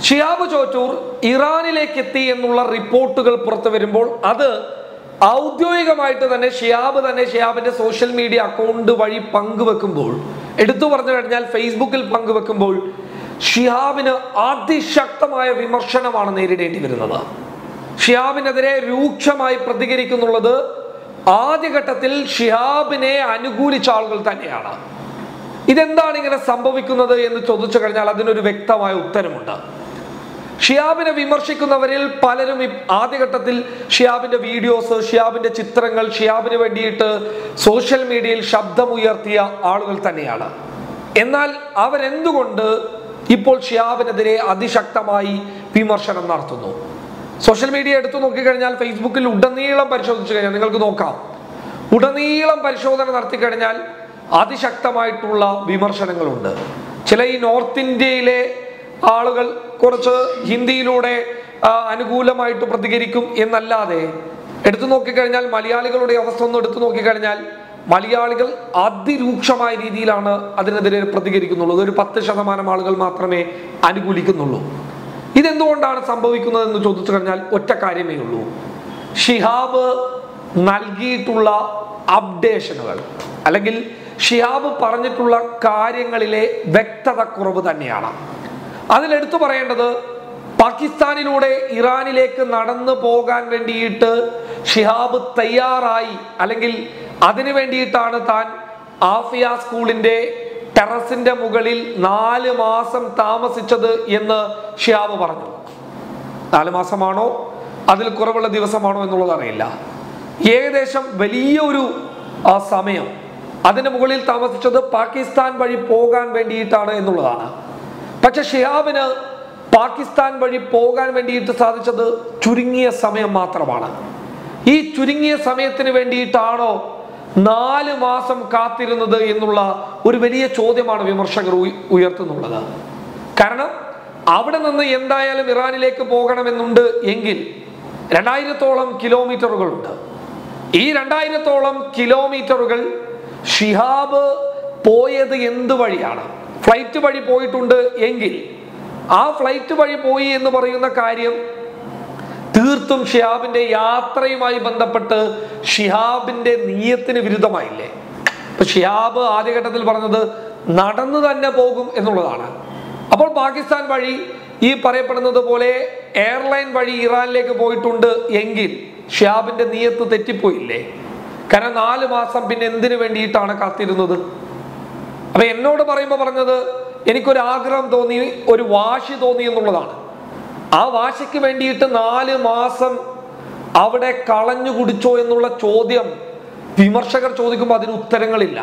ഷിഹാബ് ചോറ്റൂർ ഇറാനിലേക്ക് എത്തി എന്നുള്ള റിപ്പോർട്ടുകൾ പുറത്തു വരുമ്പോൾ അത് ഔദ്യോഗികമായിട്ട് തന്നെ ഷിഹാബിന്റെ സോഷ്യൽ മീഡിയ അക്കൗണ്ട് വഴി പങ്കുവെക്കുമ്പോൾ, എടുത്തു പറഞ്ഞു കഴിഞ്ഞാൽ ഫേസ്ബുക്കിൽ പങ്കുവെക്കുമ്പോൾ ഷിഹാബിന് അതിശക്തമായ വിമർശനമാണ് നേരിടേണ്ടി വരുന്നത്. ഷിഹാബിനെതിരെ രൂക്ഷമായി പ്രതികരിക്കുന്നുള്ളത് ആദ്യഘട്ടത്തിൽ ഷിഹാബിനെ അനുകൂലിച്ച ആളുകൾ തന്നെയാണ്. ഇതെന്താണ് ഇങ്ങനെ സംഭവിക്കുന്നത് എന്ന് ചോദിച്ചു കഴിഞ്ഞാൽ അതിനൊരു വ്യക്തമായ ഉത്തരമുണ്ട്. ഷിഹാബിനെ വിമർശിക്കുന്നവരിൽ പലരും ആദ്യഘട്ടത്തിൽ ഷിഹാബിന്റെ വീഡിയോസ്, ഷിഹാബിന്റെ ചിത്രങ്ങൾ, ഷിഹാബിന് വേണ്ടിയിട്ട് സോഷ്യൽ മീഡിയയിൽ ശബ്ദമുയർത്തിയ ആളുകൾ തന്നെയാണ്. എന്നാൽ അവരെന്തുകൊണ്ട് ഇപ്പോൾ ഷിഹാബിനെതിരെ അതിശക്തമായി വിമർശനം നടത്തുന്നു? സോഷ്യൽ മീഡിയ എടുത്തു നോക്കിക്കഴിഞ്ഞാൽ ഫേസ്ബുക്കിൽ ഉടനീളം പരിശോധിച്ചു കഴിഞ്ഞാൽ നിങ്ങൾക്ക് നോക്കാം. ഉടനീളം പരിശോധന നടത്തി കഴിഞ്ഞാൽ അതിശക്തമായിട്ടുള്ള വിമർശനങ്ങളുണ്ട്. ചില ഈ നോർത്ത് ഇന്ത്യയിലെ ആളുകൾ കുറച്ച് ഹിന്ദിയിലൂടെ അനുകൂലമായിട്ട് പ്രതികരിക്കും എന്നല്ലാതെ എടുത്തു നോക്കിക്കഴിഞ്ഞാൽ മലയാളികളുടെ അവസ്ഥ ഒന്ന് എടുത്തു നോക്കിക്കഴിഞ്ഞാൽ മലയാളികൾ അതിരൂക്ഷമായ രീതിയിലാണ് അതിനെതിരെ പ്രതികരിക്കുന്നുള്ളൂ. ഒരു 10% ആളുകൾ മാത്രമേ അനുകൂലിക്കുന്നുള്ളൂ. ഇതെന്തുകൊണ്ടാണ് സംഭവിക്കുന്നത് എന്ന് ചോദിച്ചു കഴിഞ്ഞാൽ ഒറ്റ കാര്യമേ ഉള്ളൂ. ഷിഹാബ് നൽകിയിട്ടുള്ള അപ്ഡേഷനുകൾ അല്ലെങ്കിൽ ഷിഹാബ് പറഞ്ഞിട്ടുള്ള കാര്യങ്ങളിലെ വ്യക്തത കുറവ് തന്നെയാണ്. അതിലെടുത്തു പറയേണ്ടത്, പാകിസ്ഥാനിലൂടെ ഇറാനിലേക്ക് നടന്നു പോകാൻ വേണ്ടിയിട്ട് ഷിഹാബ് തയ്യാറായി, അല്ലെങ്കിൽ അതിനു വേണ്ടിയിട്ടാണ് താൻ ആഫിയ സ്കൂളിന്റെ ടെറസിന്റെ മുകളിൽ 4 മാസം താമസിച്ചത് എന്ന് ഷിഹാബ് പറഞ്ഞു. 4 മാസമാണോ അതിൽ കുറവുള്ള ദിവസമാണോ എന്നുള്ളത് അറിയില്ല. ഏകദേശം വലിയൊരു സമയം അതിന്റെ മുകളിൽ താമസിച്ചത് പാകിസ്ഥാൻ വഴി പോകാൻ വേണ്ടിയിട്ടാണ് എന്നുള്ളതാണ്. പക്ഷെ ഷിഹാബിന് പാകിസ്ഥാൻ വഴി പോകാൻ വേണ്ടിയിട്ട് സാധിച്ചത് ചുരുങ്ങിയ സമയം മാത്രമാണ്. ഈ ചുരുങ്ങിയ സമയത്തിന് വേണ്ടിയിട്ടാണോ 4 മാസം കാത്തിരുന്നത് എന്നുള്ള ഒരു വലിയ ചോദ്യമാണ് വിമർശകർ ഉയർത്തുന്നുള്ളത്. കാരണം അവിടെ നിന്ന് എന്തായാലും ഇറാനിലേക്ക് പോകണമെന്നുണ്ട് എങ്കിൽ 2000-ഓളം കിലോമീറ്ററുകളുണ്ട്. ഈ 2000-ഓളം കിലോമീറ്ററുകൾ ഷിഹാബ് പോയത് എന്ത് വഴിയാണ്? ഫ്ലൈറ്റ് വഴി പോയിട്ടുണ്ട് എങ്കിൽ ആ ഫ്ലൈറ്റ് വഴി പോയി എന്ന് പറയുന്ന കാര്യം തീർത്തും ഷിഹാബിന്റെ യാത്രയുമായി ബന്ധപ്പെട്ട് ഷിഹാബിന്റെ നിയത്തിന് വിരുദ്ധമായില്ലേ? ഇപ്പൊ ഷിഹാബ് ആദ്യഘട്ടത്തിൽ പറഞ്ഞത് നടന്നു തന്നെ പോകും എന്നുള്ളതാണ്. അപ്പോൾ പാകിസ്ഥാൻ വഴി ഈ പറയപ്പെടുന്നത് പോലെ എയർലൈൻ വഴി ഇറാനിലേക്ക് പോയിട്ടുണ്ട് എങ്കിൽ ഷിഹാബിന്റെ നിയത്ത് തെറ്റിപ്പോയില്ലേ? കാരണം 4 മാസം പിന്നെ എന്തിനു വേണ്ടിയിട്ടാണ് കാത്തിരുന്നത്? അപ്പൊ എന്നോട് പറയുമ്പോൾ പറഞ്ഞത് എനിക്കൊരു ആഗ്രഹം തോന്നി, ഒരു വാശി തോന്നി എന്നുള്ളതാണ്. ആ വാശിക്ക് വേണ്ടിയിട്ട് 4 മാസം അവിടെ കളഞ്ഞു കുടിച്ചോ എന്നുള്ള ചോദ്യം വിമർശകർ ചോദിക്കുമ്പോൾ അതിന് ഉത്തരങ്ങളില്ല.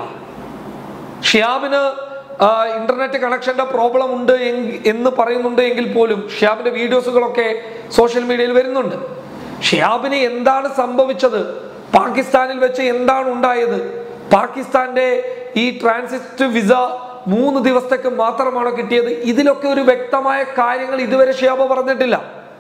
ഷിഹാബിന് ഇന്റർനെറ്റ് കണക്ഷന്റെ പ്രോബ്ലം ഉണ്ട് എന്ന് പറയുന്നുണ്ട് എങ്കിൽ പോലും ഷിഹാബിന്റെ വീഡിയോസുകളൊക്കെ സോഷ്യൽ മീഡിയയിൽ വരുന്നുണ്ട്. ഷിഹാബിന് എന്താണ് സംഭവിച്ചത്? പാകിസ്ഥാനിൽ വെച്ച് എന്താണ് ഉണ്ടായത്? പാകിസ്ഥാന്റെ ഈ ട്രാൻസിറ്റ് വിസ 3 ദിവസത്തേക്ക് മാത്രമാണോ കിട്ടിയത്? ഇതിലൊക്കെ ഒരു വ്യക്തമായ കാര്യങ്ങൾ ഇതുവരെ ഷിഹാബ് പറഞ്ഞിട്ടില്ല.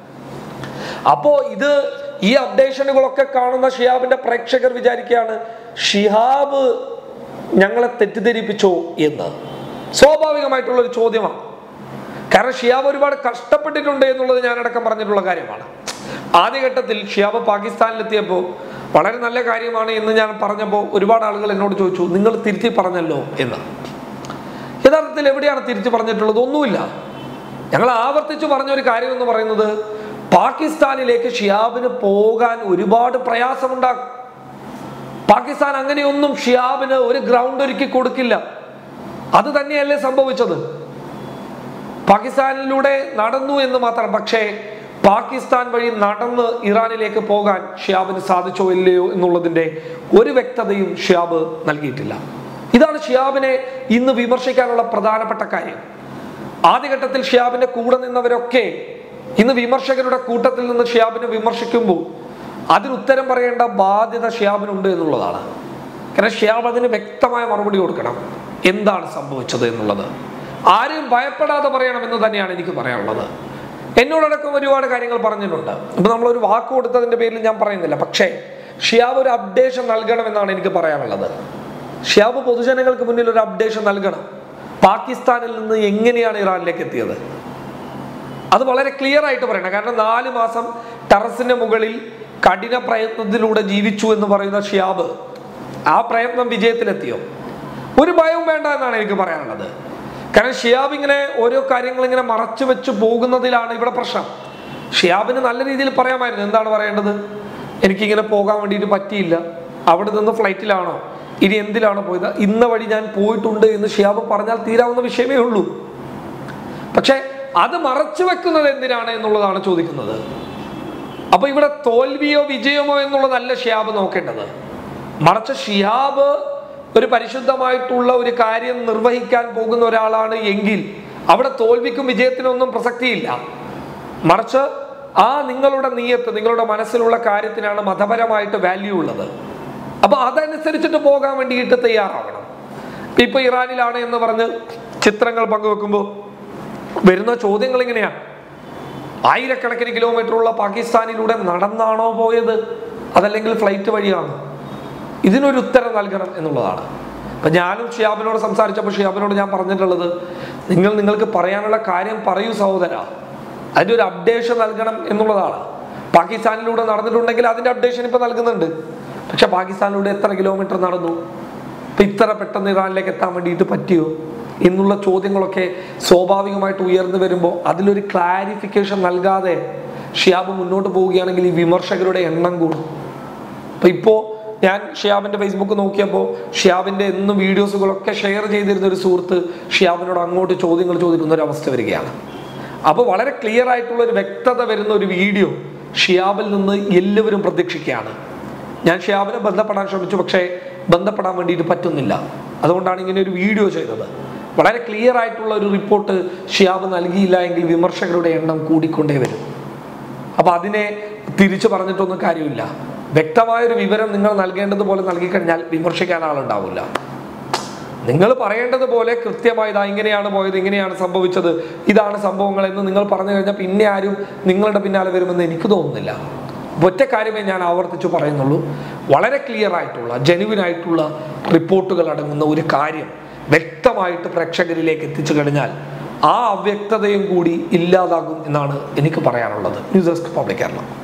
അപ്പോ ഈ അപ്ഡേഷനുകളൊക്കെ കാണുന്ന ഷിഹാബിന്റെ പ്രേക്ഷകർ വിചാരിക്കുകയാണ് ഷിഹാബ് ഞങ്ങളെ തെറ്റിദ്ധരിപ്പിച്ചോ എന്ന്. സ്വാഭാവികമായിട്ടുള്ള ഒരു ചോദ്യമാണ്. കാരണം ഷിഹാബ് ഒരുപാട് കഷ്ടപ്പെട്ടിട്ടുണ്ട് എന്നുള്ളത് ഞാനടക്കം പറഞ്ഞിട്ടുള്ള കാര്യമാണ്. ആദ്യഘട്ടത്തിൽ ഷിഹാബ് പാകിസ്ഥാനിലെത്തിയപ്പോൾ വളരെ നല്ല കാര്യമാണ് എന്ന് ഞാൻ പറഞ്ഞപ്പോൾ ഒരുപാട് ആളുകൾ എന്നോട് ചോദിച്ചു, നിങ്ങൾ തിരുത്തി പറഞ്ഞല്ലോ എന്ന്. യഥാർത്ഥത്തിൽ എവിടെയാണ് തിരിച്ചു പറഞ്ഞിട്ടുള്ളത്? ഒന്നുമില്ല. ഞങ്ങൾ ആവർത്തിച്ചു പറഞ്ഞൊരു കാര്യം എന്ന് പറയുന്നത്, പാകിസ്ഥാനിലേക്ക് ഷിഹാബിന് പോകാൻ ഒരുപാട് പ്രയാസമുണ്ടാകും. പാകിസ്ഥാൻ അങ്ങനെയൊന്നും ഷിഹാബിന് ഒരു ഗ്രൗണ്ട് ഒരുക്കി കൊടുക്കില്ല. അത് തന്നെയല്ലേ സംഭവിച്ചത്? പാകിസ്ഥാനിലൂടെ നടന്നു എന്ന് മാത്രം. പക്ഷേ പാകിസ്ഥാൻ വഴി നടന്ന് ഇറാനിലേക്ക് പോകാൻ ഷിഹാബിന് സാധിച്ചോ ഇല്ലയോ എന്നുള്ളതിന്റെ ഒരു വ്യക്തതയും ഷിഹാബ് നൽകിയിട്ടില്ല. ഇതാണ് ഷിഹാബിനെ ഇന്ന് വിമർശിക്കാനുള്ള പ്രധാനപ്പെട്ട കാര്യം. ആദ്യഘട്ടത്തിൽ ഷിഹാബിന്റെ കൂടെ നിന്നവരൊക്കെ ഇന്ന് വിമർശകരുടെ കൂട്ടത്തിൽ നിന്ന് ഷിഹാബിനെ വിമർശിക്കുമ്പോൾ അതിന് ഉത്തരം പറയേണ്ട ബാധ്യത ഷിഹാബിനുണ്ട് എന്നുള്ളതാണ്. കാരണം ഷിഹാബ് അതിന് വ്യക്തമായ മറുപടി കൊടുക്കണം, എന്താണ് സംഭവിച്ചത് എന്നുള്ളത്. ആരെയും ഭയപ്പെടാതെ പറയണം എന്ന് തന്നെയാണ് എനിക്ക് പറയാനുള്ളത്. എന്നോടടക്കം ഒരുപാട് കാര്യങ്ങൾ പറഞ്ഞിട്ടുണ്ട്. ഇപ്പൊ നമ്മളൊരു വാക്ക് കൊടുത്തതിന്റെ പേരിൽ ഞാൻ പറയുന്നില്ല. പക്ഷേ ഷിഹാബ് ഒരു അപ്ഡേഷൻ നൽകണമെന്നാണ് എനിക്ക് പറയാനുള്ളത്. ഷിഹാബ് പൊതുജനങ്ങൾക്ക് മുന്നിൽ ഒരു അപ്ഡേഷൻ നൽകണം. പാകിസ്ഥാനിൽ നിന്ന് എങ്ങനെയാണ് ഇറാനിലേക്ക് എത്തിയത്? അത് വളരെ ക്ലിയർ ആയിട്ട് പറയണം. കാരണം 4 മാസം ടെറസിന് മുകളിൽ കഠിന പ്രയത്നത്തിലൂടെ ജീവിച്ചു എന്ന് പറയുന്ന ഷിയാബ് ആ പ്രയത്നം വിജയത്തിലെത്തിയോ? ഒരു ഭയവും വേണ്ട എന്നാണ് എനിക്ക് പറയാനുള്ളത്. കാരണം ഷിയാബ് ഇങ്ങനെ ഓരോ കാര്യങ്ങൾ ഇങ്ങനെ മറച്ചു വെച്ച് പോകുന്നതിലാണ് ഇവിടെ പ്രശ്നം. ഷിയാബിന് നല്ല രീതിയിൽ പറയാമായിരുന്നു. എന്താണ് പറയേണ്ടത്? എനിക്കിങ്ങനെ പോകാൻ വേണ്ടിയിട്ട് പറ്റിയില്ല, അവിടെ നിന്ന് ഫ്ലൈറ്റിലാണോ ഇനി എന്തിലാണോ പോയത്, ഇന്ന വഴി ഞാൻ പോയിട്ടുണ്ട് എന്ന് ഷിയാബ് പറഞ്ഞാൽ തീരാവുന്ന വിഷയമേ ഉള്ളൂ. പക്ഷെ അത് മറച്ചു വെക്കുന്നത് എന്തിനാണ് എന്നുള്ളതാണ് ചോദിക്കുന്നത്. അപ്പൊ ഇവിടെ തോൽവിയോ വിജയമോ എന്നുള്ളതല്ല ഷിയാബ് നോക്കേണ്ടത്. മറിച്ച് ഷിയാബ് ഒരു പരിശുദ്ധമായിട്ടുള്ള ഒരു കാര്യം നിർവഹിക്കാൻ പോകുന്ന ഒരാളാണ് എങ്കിൽ അവിടെ തോൽവിക്കും വിജയത്തിനൊന്നും പ്രസക്തിയില്ല. മറിച്ച് നിങ്ങളുടെ നിയത്ത്, നിങ്ങളുടെ മനസ്സിലുള്ള കാര്യത്തിനാണ് മതപരമായിട്ട് വാല്യൂ ഉള്ളത്. അപ്പൊ അതനുസരിച്ചിട്ട് പോകാൻ വേണ്ടിയിട്ട് തയ്യാറാവണം. ഇപ്പൊ ഇറാനിലാണ് എന്ന് പറഞ്ഞ് ചിത്രങ്ങൾ പങ്കുവെക്കുമ്പോൾ വരുന്ന ചോദ്യങ്ങൾ ഇങ്ങനെയാണ്: ആയിരക്കണക്കിന് കിലോമീറ്ററുള്ള പാകിസ്ഥാനിലൂടെ നടന്നാണോ പോയത്, അതല്ലെങ്കിൽ ഫ്ലൈറ്റ് വഴിയാണോ? ഇതിനൊരു ഉത്തരം നൽകണം എന്നുള്ളതാണ്. അപ്പൊ ഞാനും ഷിയാബിനോട് സംസാരിച്ചപ്പോൾ ഷിയാബിനോട് ഞാൻ പറഞ്ഞിട്ടുള്ളത്, നിങ്ങൾക്ക് പറയാനുള്ള കാര്യം പറയൂ സഹോദര, അതിൻ്റെ ഒരു അപ്ഡേഷൻ നൽകണം എന്നുള്ളതാണ്. പാകിസ്ഥാനിലൂടെ നടന്നിട്ടുണ്ടെങ്കിൽ അതിന്റെ അപ്ഡേഷൻ ഇപ്പൊ നൽകുന്നുണ്ട്. പക്ഷെ പാകിസ്ഥാനിലൂടെ എത്ര കിലോമീറ്റർ നടന്നു, ഇപ്പൊ ഇത്ര പെട്ടെന്ന് ഇറാനിലേക്ക് എത്താൻ വേണ്ടിയിട്ട് പറ്റിയോ എന്നുള്ള ചോദ്യങ്ങളൊക്കെ സ്വാഭാവികമായിട്ട് ഉയർന്നു വരുമ്പോൾ അതിലൊരു ക്ലാരിഫിക്കേഷൻ നൽകാതെ ഷിയാബ് മുന്നോട്ട് പോവുകയാണെങ്കിൽ ഈ വിമർശകരുടെ എണ്ണം കൂടും. അപ്പൊ ഇപ്പോൾ ഞാൻ ഷിയാബിന്റെ ഫേസ്ബുക്ക് നോക്കിയപ്പോൾ ഷിയാബിന്റെ എന്നും വീഡിയോസുകളൊക്കെ ഷെയർ ചെയ്തിരുന്ന ഒരു സുഹൃത്ത് ഷിയാബിനോട് അങ്ങോട്ട് ചോദ്യങ്ങൾ ചോദിക്കുന്ന ഒരു അവസ്ഥ വരികയാണ്. അപ്പോൾ വളരെ ക്ലിയർ ആയിട്ടുള്ള ഒരു വ്യക്തത വരുന്ന ഒരു വീഡിയോ ഷിയാബിൽ നിന്ന് എല്ലാവരും പ്രതീക്ഷിക്കുകയാണ്. ഞാൻ ഷിയാബിനെ ബന്ധപ്പെടാൻ ശ്രമിച്ചു, പക്ഷേ ബന്ധപ്പെടാൻ വേണ്ടിയിട്ട് പറ്റുന്നില്ല. അതുകൊണ്ടാണ് ഇങ്ങനെ ഒരു വീഡിയോ ചെയ്തത്. വളരെ ക്ലിയർ ആയിട്ടുള്ള ഒരു റിപ്പോർട്ട് ഷിയാബ് നൽകിയില്ല എങ്കിൽ വിമർശകരുടെ എണ്ണം കൂടിക്കൊണ്ടേ വരും. അപ്പൊ അതിനെ തിരിച്ചു പറഞ്ഞിട്ടൊന്നും കാര്യമില്ല. വ്യക്തമായൊരു വിവരം നിങ്ങൾ നൽകേണ്ടതുപോലെ നൽകിക്കഴിഞ്ഞാൽ വിമർശിക്കാൻ ആളുണ്ടാവില്ല. നിങ്ങൾ പറയേണ്ടതുപോലെ കൃത്യമായി ഇങ്ങനെയാണ് പോയത്, ഇങ്ങനെയാണ് സംഭവിച്ചത്, ഇതാണ് സംഭവങ്ങൾ എന്ന് നിങ്ങൾ പറഞ്ഞു കഴിഞ്ഞാൽ പിന്നെ ആരും നിങ്ങളുടെ പിന്നാലെ വരുമെന്ന് എനിക്ക് തോന്നുന്നില്ല. ഒറ്റ കാര്യമേ ഞാൻ ആവർത്തിച്ചു പറയുന്നുള്ളൂ, വളരെ ക്ലിയർ ആയിട്ടുള്ള ജെന്യുവിൻ ആയിട്ടുള്ള റിപ്പോർട്ടുകൾ അടങ്ങുന്ന ഒരു കാര്യം വ്യക്തമായിട്ട് പ്രേക്ഷകരിലേക്ക് എത്തിച്ചു കഴിഞ്ഞാൽ ആ അവ്യക്തതയും കൂടി ഇല്ലാതാകും എന്നാണ് എനിക്ക് പറയാനുള്ളത്. News desk public Kerala.